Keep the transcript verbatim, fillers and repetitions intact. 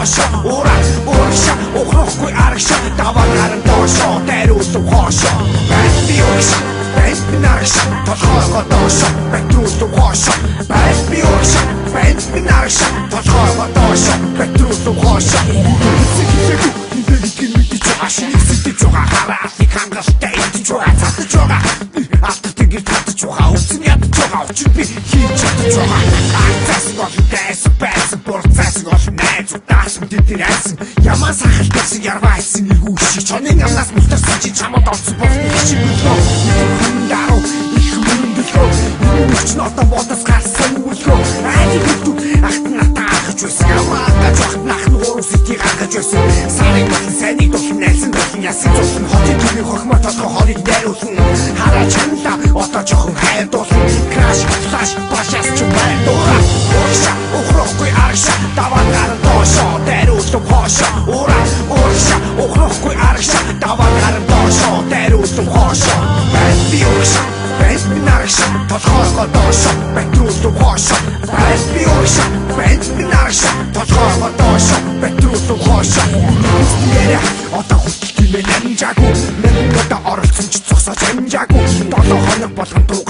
доошо ураа урагша ухрахгүй арагша даваа гарan доошо дайруулсан хоошо байна би урагша байна би нарагша толгойгоо доошо бэтрүүлсэн хоошо байна би урагша байна би нарагша толгойгоо доошо бэтрүүлсэн хоошо Ашиг сэтэж байгаа хараа их хангалттай идэж байгаа цатаж байгаа автар тэгэр татаж байгаа өвцөн ядаж байгаа очир би хийж чадаж байгаа акцаас болон дайсан байсан борцаас болон найз удаасан тэдэр айсан ямаа сахалтайсан ярвайсан нэг үшиг чонын амнаас мултарсан чи чамд олцсон болох нэг шиг өглөө даруу их мөндөглөө нүч нотон ботос гарсан өглөө айди битүү ахт натаа ахж байсан ямаа гаж ахт нахн уурс ити гаргаж байсан сарын болон сайныг дулан найсан дулан ясан дулан хотын төний хохмоо толгой хорыг найруулсан хараа чанла одоо жоохон хайрдуулсан краш флаш башаас ч байлдуугаа урагша ухрахгүй арагша даваа гарan доошо дайруулсан хоошо ураа урагша ухрахгүй арагша даваа гарan доошо дайруулсан хоошо байна би урагша байна би нарагша толгойгоо доошо бэтрүүлсэн хоошо байна би урагша байна би нарагша толгойгоо доошо бэтрүүлсэн хоошо яа одоо хүртэл тиймээ намжаагүй намжаада оролцсон ч зогсоож амжаагүй долоо хоног болгон дуу